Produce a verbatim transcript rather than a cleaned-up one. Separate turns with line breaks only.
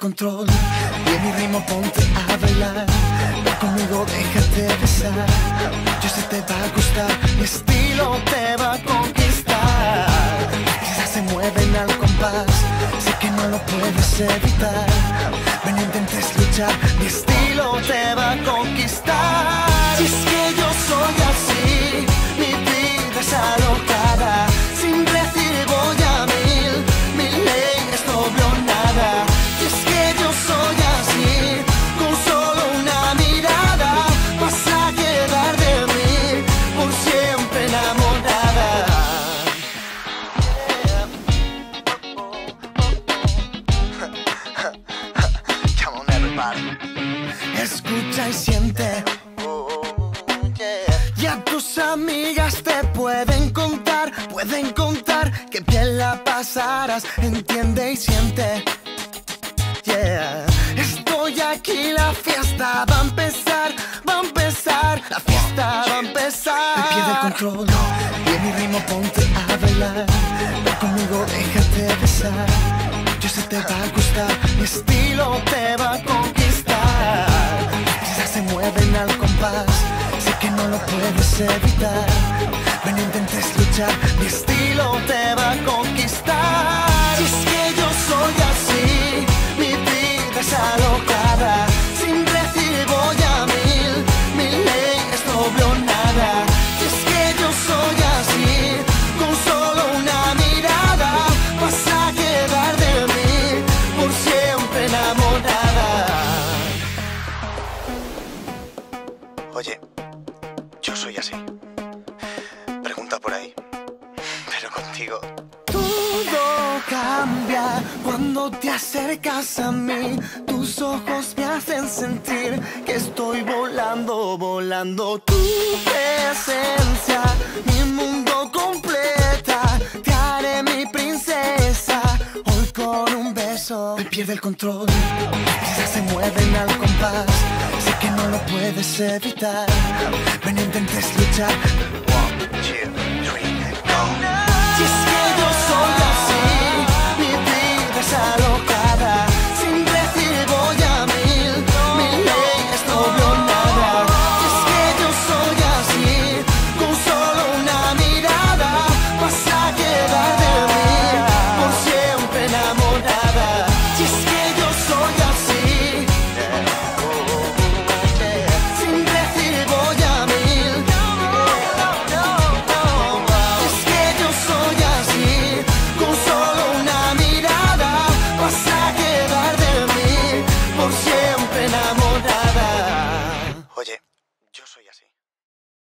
control y en mi ritmo ponte a bailar. Ven conmigo, déjate besar. Yo sé te va a gustar, mi estilo te va a conquistar. Quizás se mueven al compás, sé que no lo puedes evitar. Ven, no intentes luchar, mi estilo te va a conquistar. Si es que yo soy así, mi vida es alocada. Sin decir voy a mil, mi ley es doble o nada. Si es que yo soy así, con solo una mirada vas a quedar de mí por siempre enamorada. Come on everybody. Escucha y siente. Ya tus amigas te pueden contar, pueden contar que bien la pasarás. Entiende y siente. Yeah. Estoy aquí, la fiesta va a empezar, va a empezar, la fiesta va a empezar. Me pierde el control y en mi ritmo ponte a bailar. Ven conmigo, déjate besar. Yo sé te va a gustar, mi estilo te va a conquistar. Quizás se mueven al compás, sé que no lo puedes evitar. Ven, no intentes luchar, mi estilo te va a conquistar. Si es que yo soy así, mi vida es alocada. Sin decir voy a mil, mi ley es doble o nada. Si es que yo soy así, con solo una mirada vas a quedar de mí por siempre enamorada. Oye, yo soy así. Pregunta por ahí, pero contigo todo cambia cuando te acercas a mí. Tus ojos me hacen sentir que estoy volando, volando. Tu presencia, mi mundo completa. Te haré mi princesa hoy con un beso. Me pierde el control, quizás se mueven al compás. Sé que no lo puedes evitar. Ven, no intentes luchar. One, two, three, go. Si es que yo soy